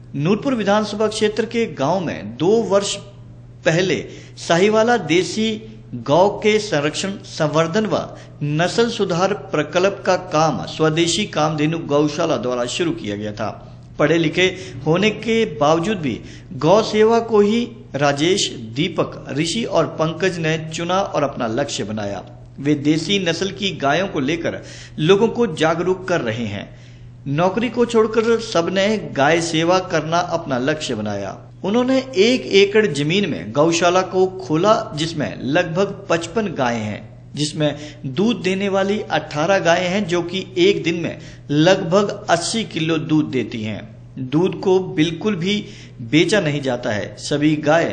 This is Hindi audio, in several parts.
नूरपुर विधानसभा क्षेत्र के गांव में 2 वर्ष पहले साहीवाल देसी गौ के संरक्षण, संवर्धन व नस्ल सुधार प्रकल्प का काम स्वदेशी कामधेनु गौशाला द्वारा शुरू किया गया था। पढ़े लिखे होने के बावजूद भी गौ सेवा को ही राजेश, दीपक, ऋषि और पंकज ने चुना और अपना लक्ष्य बनाया। वे देसी नस्ल की गायों को लेकर लोगों को जागरूक कर रहे हैं। नौकरी को छोड़कर सबने गाय सेवा करना अपना लक्ष्य बनाया। उन्होंने 1 एकड़ जमीन में गौशाला को खोला, जिसमें लगभग 55 गायें हैं, जिसमें दूध देने वाली 18 गायें हैं जो कि एक दिन में लगभग 80 किलो दूध देती हैं। दूध को बिल्कुल भी बेचा नहीं जाता है। सभी गाय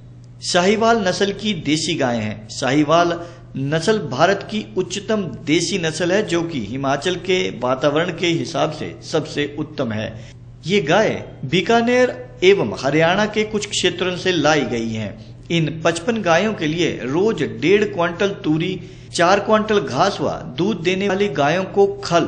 साहीवाल नस्ल की देसी गायें हैं। साहीवाल नस्ल भारत की उच्चतम देसी नस्ल है, जो कि हिमाचल के वातावरण के हिसाब से सबसे उत्तम है। ये गाय बीकानेर एवं हरियाणा के कुछ क्षेत्रों से लाई गई हैं। इन 55 गायों के लिए रोज 1.5 क्विंटल तूरी, 4 क्विंटल घास व दूध देने वाली गायों को खल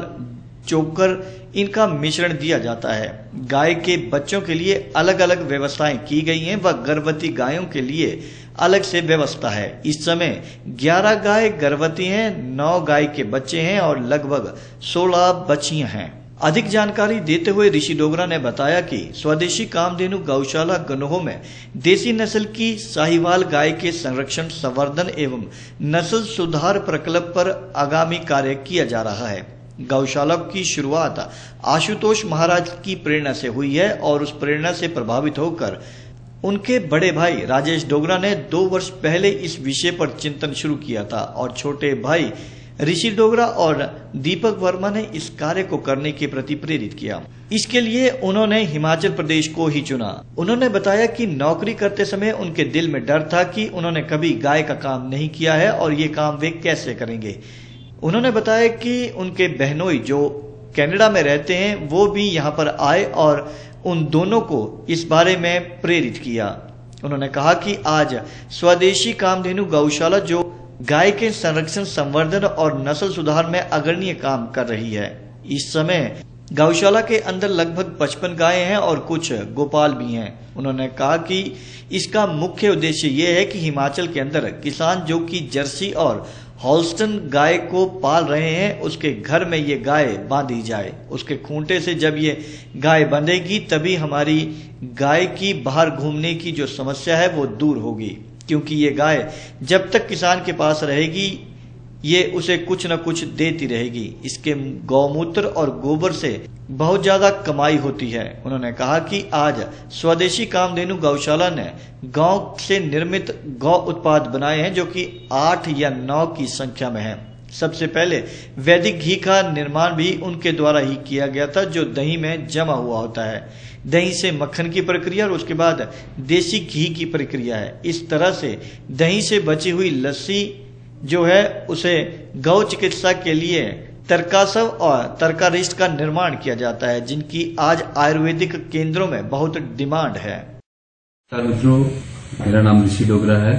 चोकर इनका मिश्रण दिया जाता है। गाय के बच्चों के लिए अलग अलग व्यवस्थाएं की गई हैं व गर्भवती गायों के लिए अलग से व्यवस्था है। इस समय 11 गाय गर्भवती हैं, 9 गाय के बच्चे हैं और लगभग 16 बच्चियां हैं। अधिक जानकारी देते हुए ऋषि डोगरा ने बताया कि स्वदेशी कामधेनु गौशाला गनोह में देसी नस्ल की साहीवाल गाय के संरक्षण, संवर्धन एवं नस्ल सुधार प्रकल्प पर आगामी कार्य किया जा रहा है। गौशाला की शुरुआत आशुतोष महाराज की प्रेरणा से हुई है और उस प्रेरणा से प्रभावित होकर उनके बड़े भाई राजेश डोगरा ने 2 वर्ष पहले इस विषय पर चिंतन शुरू किया था और छोटे भाई ऋषि डोगरा और दीपक वर्मा ने इस कार्य को करने के प्रति प्रेरित किया। इसके लिए उन्होंने हिमाचल प्रदेश को ही चुना। उन्होंने बताया कि नौकरी करते समय उनके दिल में डर था कि उन्होंने कभी गाय का काम नहीं किया है और ये काम वे कैसे करेंगे। उन्होंने बताया कि उनके बहनोई जो कनाडा में रहते हैं वो भी यहाँ पर आए और उन दोनों को इस बारे में प्रेरित किया। उन्होंने कहा कि आज स्वदेशी कामधेनु गौशाला जो गाय के संरक्षण, संवर्धन और नस्ल सुधार में अग्रणीय काम कर रही है। इस समय गौशाला के अंदर लगभग 55 गायें हैं और कुछ गोपाल भी हैं। उन्होंने कहा कि इसका मुख्य उद्देश्य ये है कि हिमाचल के अंदर किसान जो कि जर्सी और हॉल्स्टन गाय को पाल रहे हैं, उसके घर में ये गाय बांधी जाए। उसके खूंटे से जब ये गाय बंधेगी तभी हमारी गाय की बाहर घूमने की जो समस्या है वो दूर होगी, क्योंकि ये गाय जब तक किसान के पास रहेगी ये उसे कुछ न कुछ देती रहेगी। इसके गौमूत्र और गोबर से बहुत ज्यादा कमाई होती है। उन्होंने कहा कि आज स्वदेशी कामधेनु गौशाला ने गांव से निर्मित गौ उत्पाद बनाए हैं जो कि 8 या 9 की संख्या में है। सबसे पहले वैदिक घी का निर्माण भी उनके द्वारा ही किया गया था, जो दही में जमा हुआ होता है। दही से मक्खन की प्रक्रिया और उसके बाद देसी घी की प्रक्रिया है। इस तरह से दही से बची हुई लस्सी जो है उसे गौ चिकित्सा के लिए तरकासव और तरकारिष्ट का निर्माण किया जाता है, जिनकी आज आयुर्वेदिक केंद्रों में बहुत डिमांड है। मित्रों, मेरा नाम ऋषि डोगरा है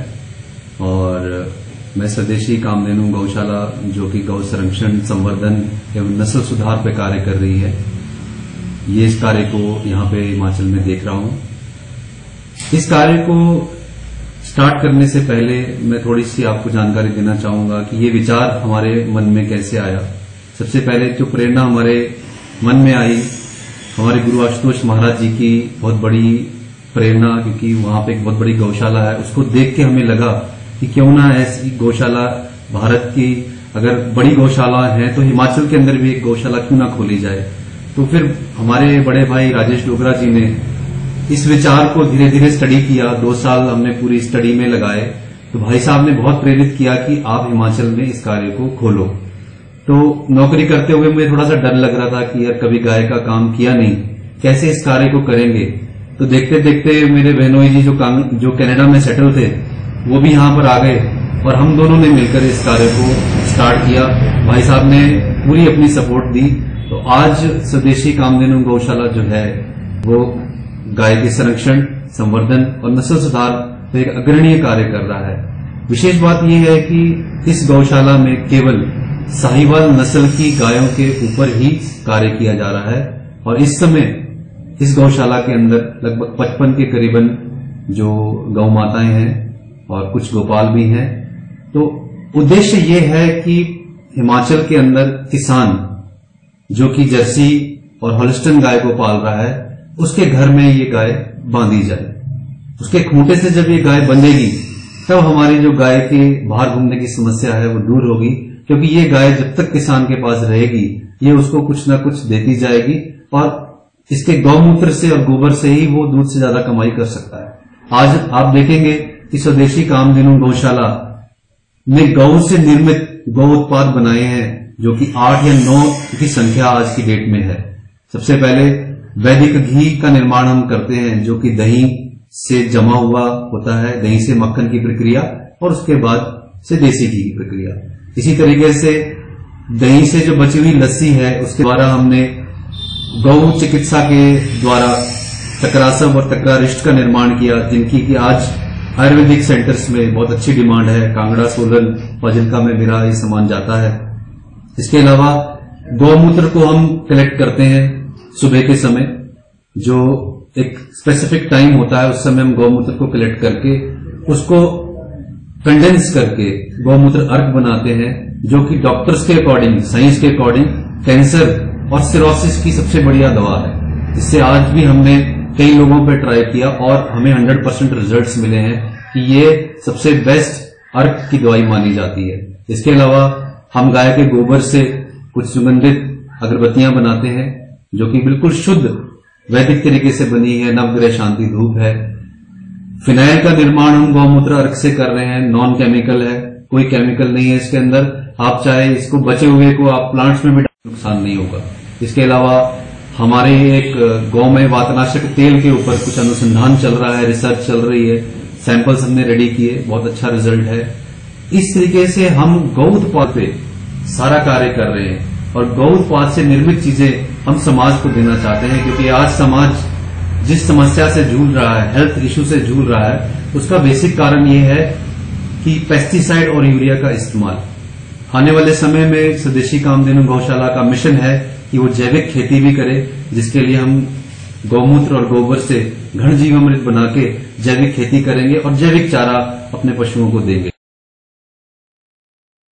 और मैं स्वदेशी कामधेनु गौशाला जो कि गौ संरक्षण, संवर्धन एवं नस्ल सुधार पर कार्य कर रही है, ये इस कार्य को यहाँ पे हिमाचल में देख रहा हूँ। इस कार्य को स्टार्ट करने से पहले मैं थोड़ी सी आपको जानकारी देना चाहूंगा कि ये विचार हमारे मन में कैसे आया। सबसे पहले जो प्रेरणा हमारे मन में आई, हमारे गुरु आशुतोष महाराज जी की बहुत बड़ी प्रेरणा, क्योंकि वहां पे एक बहुत बड़ी गौशाला है। उसको देख के हमें लगा कि क्यों ना ऐसी गौशाला भारत की अगर बड़ी गौशाला है तो हिमाचल के अंदर भी एक गौशाला क्यों ना खोली जाए। तो फिर हमारे बड़े भाई राजेश डोगरा जी ने इस विचार को धीरे धीरे स्टडी किया। 2 साल हमने पूरी स्टडी में लगाए। तो भाई साहब ने बहुत प्रेरित किया कि आप हिमाचल में इस कार्य को खोलो। तो नौकरी करते हुए मुझे थोड़ा सा डर लग रहा था कि यार कभी गाय का काम किया नहीं, कैसे इस कार्य को करेंगे। तो देखते देखते मेरे बहनोई जी जो कनाडा में सेटल थे वो भी यहाँ पर आ गए और हम दोनों ने मिलकर इस कार्य को स्टार्ट किया। भाई साहब ने पूरी अपनी सपोर्ट दी। तो आज स्वदेशी कामधेनु गौशाला जो है वो गाय के संरक्षण, संवर्धन और नस्ल सुधार पर एक अग्रणीय कार्य कर रहा है। विशेष बात यह है कि इस गौशाला में केवल साहीवाल नस्ल की गायों के ऊपर ही कार्य किया जा रहा है और इस समय इस गौशाला के अंदर लगभग 55 के करीबन जो गौ माताएं हैं और कुछ गोपाल भी हैं। तो उद्देश्य ये है कि हिमाचल के अंदर किसान जो कि जर्सी और हॉलिस्टन गाय को पाल रहा है उसके घर में ये गाय बांधी जाए। उसके खूंटे से जब ये गाय बंधेगी तब हमारी जो गाय के बाहर घूमने की समस्या है वो दूर होगी, क्योंकि ये गाय जब तक किसान के पास रहेगी ये उसको कुछ ना कुछ देती जाएगी और इसके गौमूत्र से और गोबर से ही वो दूध से ज्यादा कमाई कर सकता है। आज आप देखेंगे कि स्वदेशी कामधेनु गौशाला ने गौ से निर्मित गौ उत्पाद बनाए हैं जो कि 8 या 9 की संख्या आज की डेट में है। सबसे पहले वैदिक घी का निर्माण हम करते हैं जो कि दही से जमा हुआ होता है, दही से मक्खन की प्रक्रिया और उसके बाद से देसी घी की प्रक्रिया। इसी तरीके से दही से जो बची हुई लस्सी है उसके द्वारा हमने गौ चिकित्सा के द्वारा तकरासव और तकरारिष्ट का निर्माण किया, जिनकी कि आज आयुर्वेदिक सेंटर्स में बहुत अच्छी डिमांड है। कांगड़ा, सोलन, फाजिल्का में मेरा ये सामान जाता है। इसके अलावा गौमूत्र को हम कलेक्ट करते हैं सुबह के समय, जो एक स्पेसिफिक टाइम होता है, उस समय हम गौमूत्र को कलेक्ट करके उसको कंडेंस करके गौमूत्र अर्क बनाते हैं, जो कि डॉक्टर्स के अकॉर्डिंग, साइंस के अकॉर्डिंग कैंसर और सिरोसिस की सबसे बढ़िया दवा है। इससे आज भी हमने कई लोगों पर ट्राई किया और हमें 100% रिजल्ट्स मिले हैं कि ये सबसे बेस्ट अर्क की दवाई मानी जाती है। इसके अलावा हम गाय के गोबर से कुछ सुगंधित अगरबत्तियां बनाते हैं जो कि बिल्कुल शुद्ध वैदिक तरीके से बनी है। नवग्रह शांति धूप है। फिनाइल का निर्माण हम गौमूत्र अर्क से कर रहे हैं, नॉन केमिकल है, कोई केमिकल नहीं है इसके अंदर। आप चाहे इसको बचे हुए को आप प्लांट्स में भी नुकसान नहीं होगा। इसके अलावा हमारे एक गौ में वातनाशक तेल के ऊपर कुछ अनुसंधान चल रहा है, रिसर्च चल रही है, सैंपल्स हमने रेडी किए, बहुत अच्छा रिजल्ट है। इस तरीके से हम गौ उत्पाद पे सारा कार्य कर रहे हैं और गौ उत्पाद से निर्मित चीजें हम समाज को देना चाहते हैं, क्योंकि आज समाज जिस समस्या से जूझ रहा है, हेल्थ इश्यू से जूझ रहा है, उसका बेसिक कारण ये है कि पेस्टिसाइड और यूरिया का इस्तेमाल। आने वाले समय में स्वदेशी कामधेनु गौशाला का मिशन है कि वो जैविक खेती भी करे, जिसके लिए हम गौमूत्र और गोबर से घन जीवामृत बना के जैविक खेती करेंगे और जैविक चारा अपने पशुओं को देंगे।